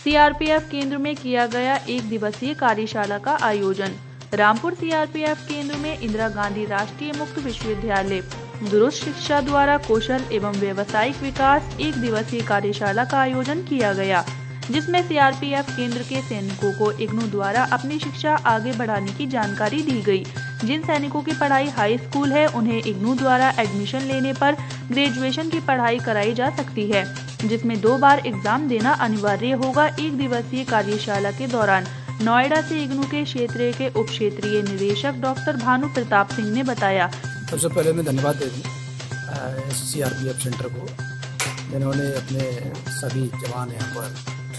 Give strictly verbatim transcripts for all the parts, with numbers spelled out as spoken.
CRPF केंद्र में किया गया एक दिवसीय कार्यशाला का आयोजन। रामपुर सीआरपीएफ केंद्र में इंदिरा गांधी राष्ट्रीय मुक्त विश्वविद्यालय दुरुस्त शिक्षा द्वारा कौशल एवं व्यावसायिक विकास एक दिवसीय कार्यशाला का आयोजन किया गया, जिसमें सीआरपीएफ केंद्र के सैनिकों को इग्नू द्वारा अपनी शिक्षा आगे बढ़ाने की जानकारी दी गई। जिन सैनिकों की पढ़ाई हाई स्कूल है, उन्हें इग्नू द्वारा एडमिशन लेने पर ग्रेजुएशन की पढ़ाई कराई जा सकती है, जिसमें दो बार एग्जाम देना अनिवार्य होगा। एक दिवसीय कार्यशाला के दौरान नोएडा से इग्नू के क्षेत्र के उप क्षेत्रीय निदेशक डॉक्टर भानु प्रताप सिंह ने बताया। सबसे पहले मैं धन्यवाद दे दूँ सीआरपीएफ सेंटर को, जिन्होंने अपने सभी जवान यहाँ पर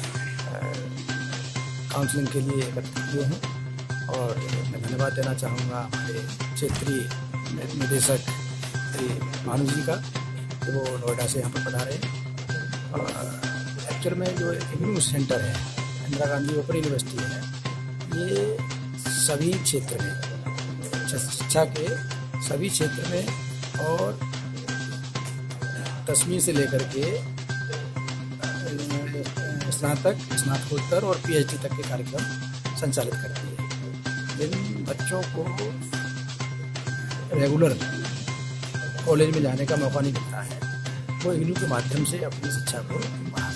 काउंसलिंग के लिए एकत्रित किए हैं। और मैं धन्यवाद देना चाहूँगा हमारे क्षेत्रीय निदेशक श्री भानु जी का, कि वो नोएडा से यहाँ पर पधारे हैं। और एक्चुअल में जो इग्नू सेंटर है, इंदिरा गांधी ओपन यूनिवर्सिटी है, ये सभी क्षेत्र में शिक्षा के सभी क्षेत्र में और दसवीं से लेकर के स्नातक, स्नातकोत्तर और पीएचडी तक के कार्यक्रम संचालित करती है। जिन बच्चों को रेगुलर कॉलेज में जाने का मौका नहीं मिलता है, वो इग्नू के माध्यम से अपनी शिक्षा को बढ़ा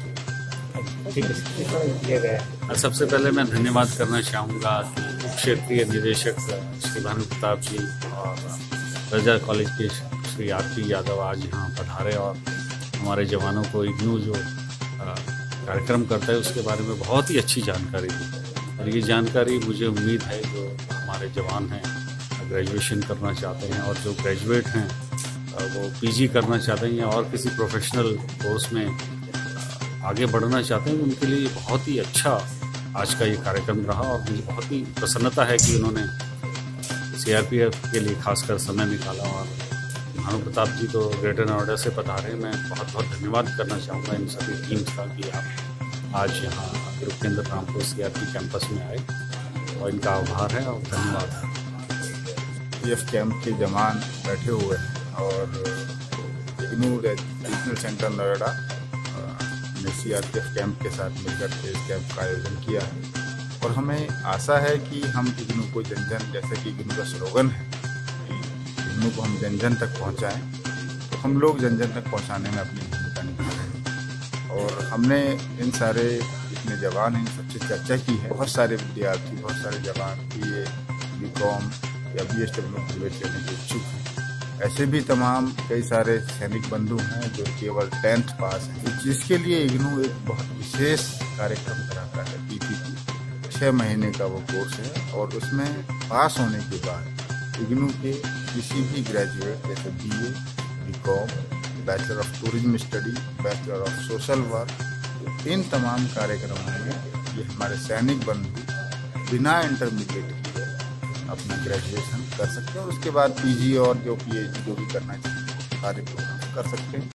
सकते हैं। सबसे पहले मैं धन्यवाद करना चाहूँगा उप क्षेत्रीय निदेशक श्री भानु प्रताप जी और रजा कॉलेज के श्री आर पी यादव आज यहाँ पधारे और हमारे जवानों को इग्नू जो कार्यक्रम करता है उसके बारे में बहुत ही अच्छी जानकारी दी। और ये जानकारी मुझे उम्मीद है जो हमारे जवान हैं ग्रेजुएशन करना चाहते हैं और जो ग्रेजुएट हैं वो पीजी करना चाहते हैं या और किसी प्रोफेशनल कोर्स में आगे बढ़ना चाहते हैं, उनके लिए बहुत ही अच्छा आज का ये कार्यक्रम रहा। और मुझे बहुत ही प्रसन्नता है कि उन्होंने सीआरपीएफ के लिए खासकर समय निकाला। और भानु प्रताप जी तो ग्रेटर नोएडा से पधारे, मैं बहुत बहुत धन्यवाद करना चाहूँगा इन सभी टीम्स का कि आप आज यहाँ ग्रुप केंद्र रामपुर सीआरपी कैंपस में आए, और इनका आभार है और धन्यवाद है। पीएफ कैंप के जवान बैठे हुए हैं और इग्नू रीजनल सेंटर नोएडा ने सीआरपीएफ कैंप के साथ मिलकर के इस कैंप का आयोजन किया है। और हमें आशा है कि हम इग्नू को जन जन, जैसे कि इग्नू का स्लोगन है, इग्नू को हम जन जन तक पहुंचाएं, तो हम लोग जन जन तक पहुंचाने में अपनी भूमिका निभा रहे हैं। और हमने इन सारे जितने जवान हैं इन सबसे चर्चा की है। बहुत सारे विद्यार्थी, बहुत सारे जवान बी ए, बी कॉम या बी एस डब्ल्यू प्रवेश करने के इच्छुक हैं। ऐसे भी तमाम कई सारे सैनिक बंधु हैं जो केवल टेंथ पास हैं, जिसके लिए इग्नू एक बहुत विशेष कार्यक्रम कराता है। पीपीटी छः महीने का वो कोर्स है और उसमें पास होने के बाद इग्नू के किसी भी ग्रेजुएट जैसे B A, B Com, bachelor of tourism study, bachelor of social work, इन तमाम कार्यक्रमों में ये हमारे सैनिक बंधु बिना इंटरमीडिएट किए अपना ग्रेजुएशन कर सकते हैं और उसके बाद पीजी और जो पीएचडी जो भी करना चाहिए कार्यक्रम कर सकते हैं।